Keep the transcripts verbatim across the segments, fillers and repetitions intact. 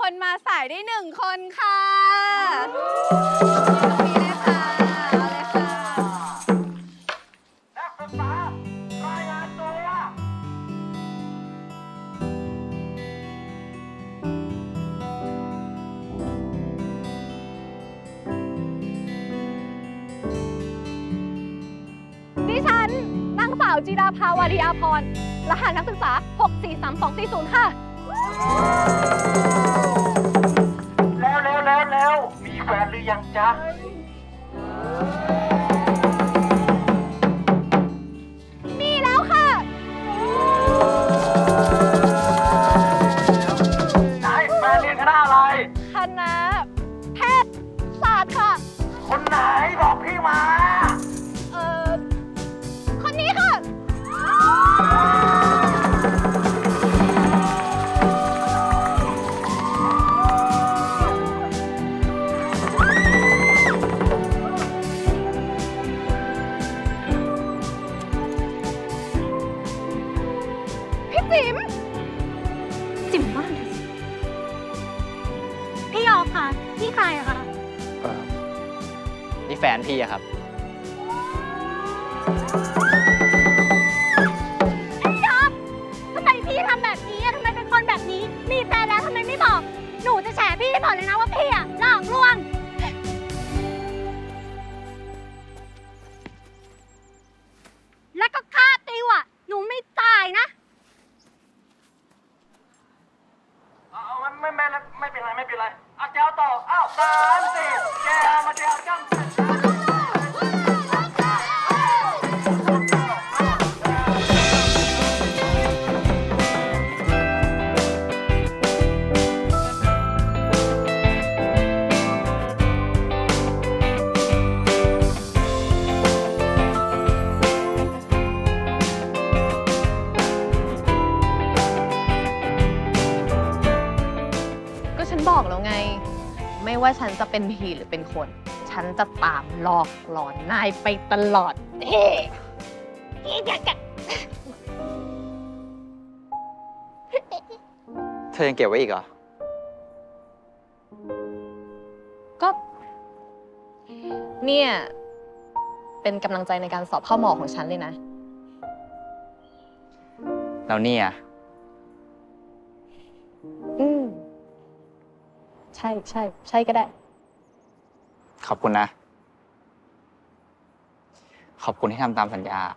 คนมาสายได้หนึ่งคนค่ะมีเลยค่ะเอาเลยค่ะนักศึกษารายงานตัวดิฉันนางสาวจิราภาวารีอาภรณ์รหัสนักศึกษาหก สี่ สาม สอง สี่ ศูนย์ค่ะแล้วแล้วแล้วแล้วมีแฟนหรือยังจ๊ะมีแล้วค่ะไหนแฟนเรียนคณะอะไรคณะแพทยศาสตร์ค่ะคนไหนบอกพี่มาเอ่อคนนี้ค่ะจิ๋มจิ๋มบ้านพี่ยอมค่ะพี่ใครอะคะเออนี่แฟนพี่อะครับพี่ยอมทำไมพี่ทำแบบนี้อะทำไมเป็นคนแบบนี้มีแฟนแล้วทำไมไม่บอกหนูจะแฉพี่ให้หมดเลยนะว่าพี่อะหลอกลวงแล้วก็ค่าติวอะหนูไม่จ่ายนะไม่ไม่ไม่เป็นไรไม่เป็นไรเอาแก้วต่ออ้าวสามสี่แก้วมาแก้วจังฉันบอกแล้วไงไม่ว่าฉันจะเป็นผีหรือเป็นคนฉันจะตามหลอกหลอนนายไปตลอดเฮ้เธอยังเก็บไว้อีกเหรอก็เนี่ยเป็นกำลังใจในการสอบเข้าหมอของฉันเลยนะแล้วเนี่ยอืมใช่ใช่ใช่ก็ได้ขอบคุณนะขอบคุณที่ทำตามสัญญา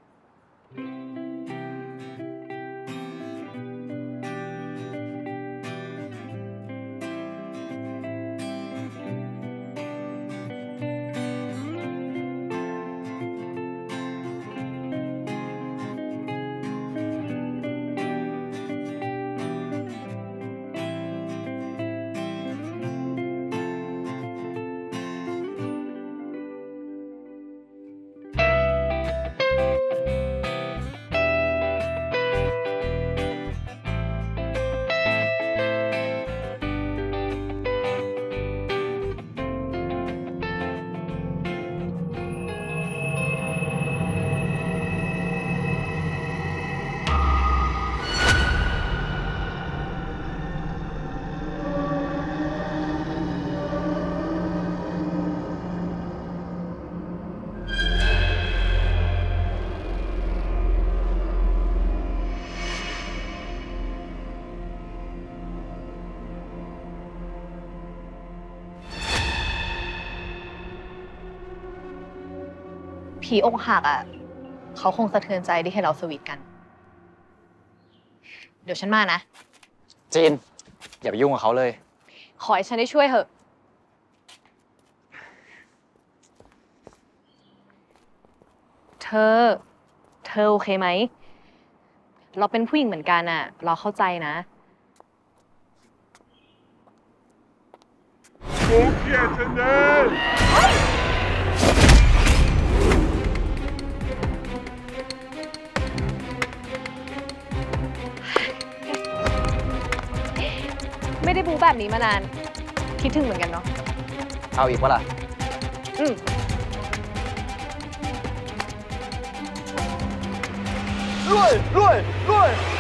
ผีอกหักอ่ะเขาคงสะเทือนใจที่ให้เราสวีทกันเดี๋ยวฉันมานะจีนอย่าไปยุ่งกับเขาเลยขอให้ฉันได้ช่วยเถอะเธอเธอโอเคไหมเราเป็นผู้หญิงเหมือนกันอ่ะเราเข้าใจนะโอเคชนะไม่ได้บู๊แบบนี้มานานคิดถึงเหมือนกันเนาะเอาอีกวะล่ะอืมรวยรวยรวย